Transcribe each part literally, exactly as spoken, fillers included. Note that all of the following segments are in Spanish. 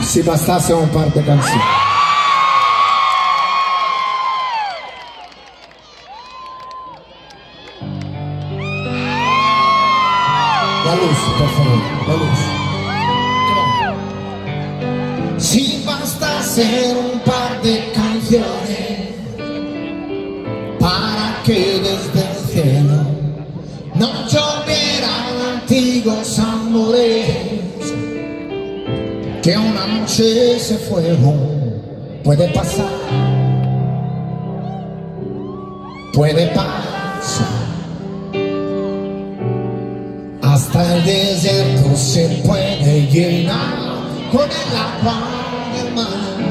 Si bastasse un par de canciones. La luz, por favor, la luz. Si bastase un par de canciones para que desde el cielo no llovieran antiguos amores que una noche se fueron. Puede pasar, puede pasar. Hasta el desierto se puede llenar con el agua del mar.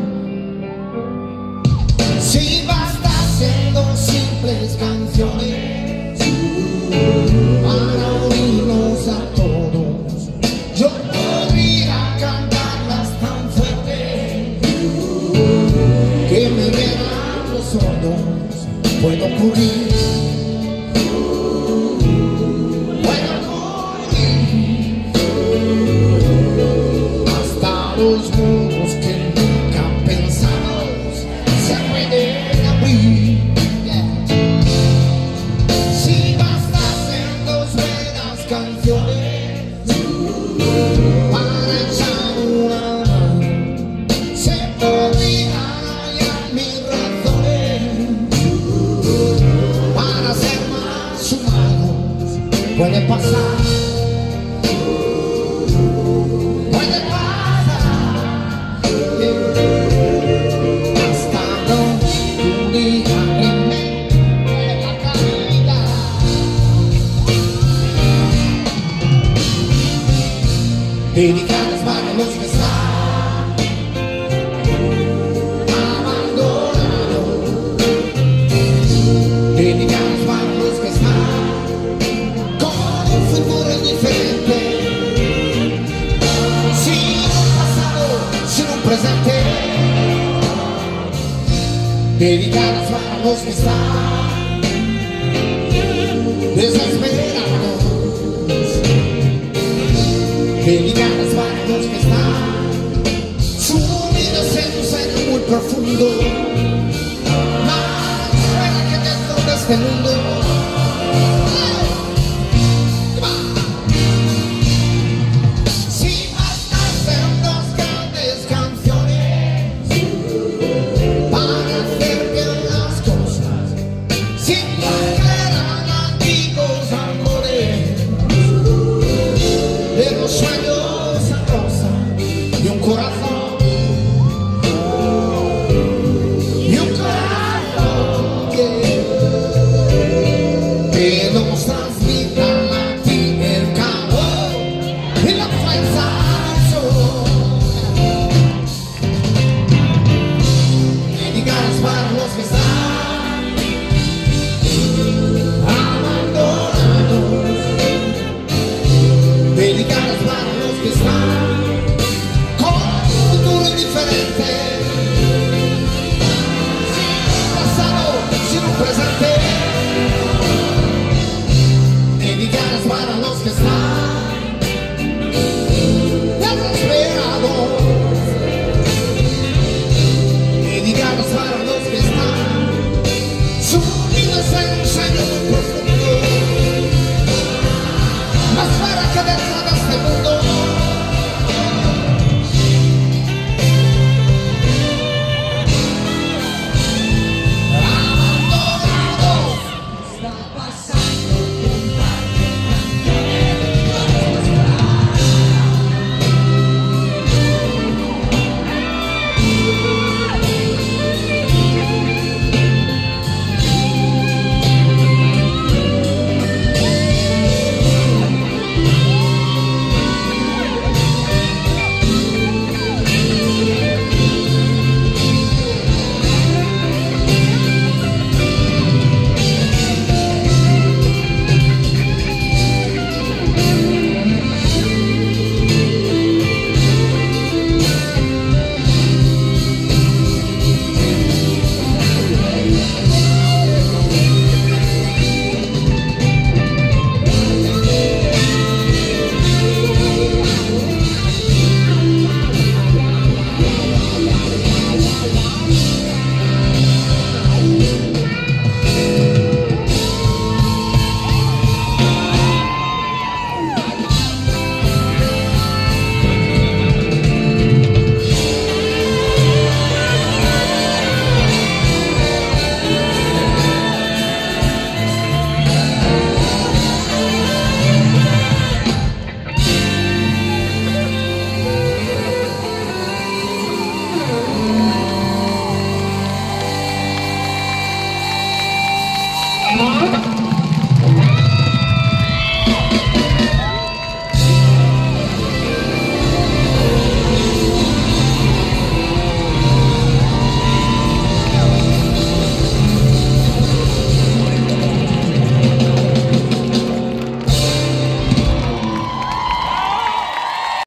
Si bastasen dos simples canciones para unirnos a todos, yo podría cantarlas tan fuerte que me vean los sordos. Puede ocurrir, puede ocurrir, hasta los muros que nunca pensamos se pueden abrir. Si bastasen dos buenas canciones para echar una mano, se podrían hallar mis razones para ser más humanos. Puede pasar, puede pasar, hasta no únicamente la calidad. Dedicadas para los que están abandonados, dedicadas para los que están con un futuro diferente, sin un pasado, sin un presente. Dedicadas para los que están desesperados, dedicadas para los que están sumidos en un sueño muy profundo.